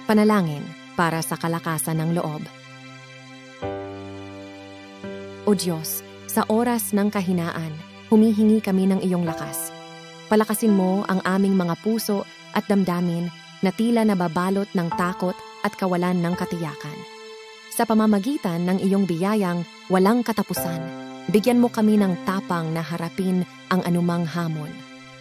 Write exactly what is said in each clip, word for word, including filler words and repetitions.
Panalangin para sa kalakasan ng loob. O Diyos, sa oras ng kahinaan, humihingi kami ng iyong lakas. Palakasin mo ang aming mga puso at damdamin na tila nababalot ng takot at kawalan ng katiyakan. Sa pamamagitan ng iyong biyayang walang katapusan, bigyan mo kami ng tapang na harapin ang anumang hamon.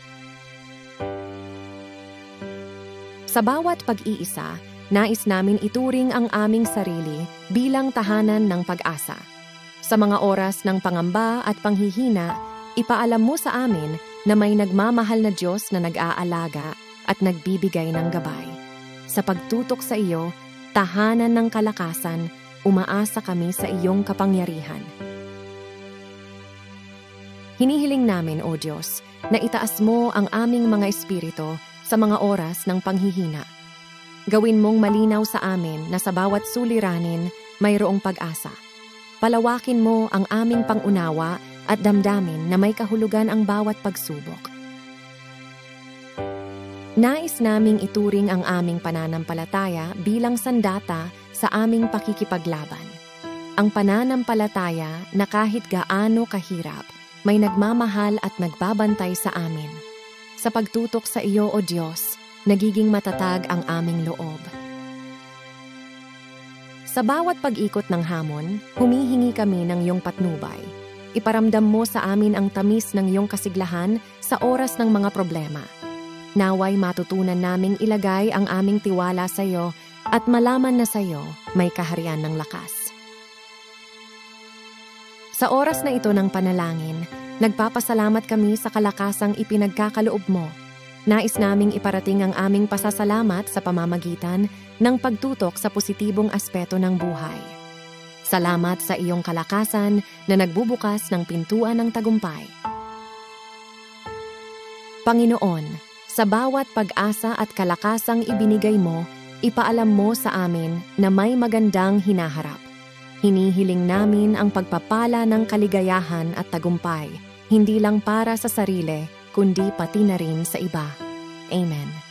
Sa bawat pag-iisa, nais namin ituring ang aming sarili bilang tahanan ng pag-asa. Sa mga oras ng pangamba at panghihina, ipaalam mo sa amin na may nagmamahal na Diyos na nag-aalaga at nagbibigay ng gabay. Sa pagtutok sa iyo, tahanan ng kalakasan, umaasa kami sa iyong kapangyarihan. Hinihiling namin, O Diyos, na itaas mo ang aming mga espiritu sa mga oras ng panghihina. Gawin mong malinaw sa amin na sa bawat suliranin mayroong pag-asa. Palawakin mo ang aming pangunawa at damdamin na may kahulugan ang bawat pagsubok. Nais naming ituring ang aming pananampalataya bilang sandata sa aming pakikipaglaban. Ang pananampalataya na kahit gaano kahirap, may nagmamahal at nagbabantay sa amin. Sa pagtutok sa iyo, O Diyos, nagiging matatag ang aming loob. Sa bawat pag-ikot ng hamon, humihingi kami ng iyong patnubay. Iparamdam mo sa amin ang tamis ng iyong kasiglahan sa oras ng mga problema. Naway matutunan naming ilagay ang aming tiwala sa iyo at malaman na sa iyo may kaharian ng lakas. Sa oras na ito ng panalangin, nagpapasalamat kami sa kalakasang ipinagkakaloob mo. Nais naming iparating ang aming pasasalamat sa pamamagitan ng pagtutok sa positibong aspeto ng buhay. Salamat sa iyong kalakasan na nagbubukas ng pintuan ng tagumpay. Panginoon, sa bawat pag-asa at kalakasang ibinigay mo, ipaalam mo sa amin na may magandang hinaharap. Hinihiling namin ang pagpapala ng kaligayahan at tagumpay, hindi lang para sa sarili, kundi pati na rin sa iba. Amen.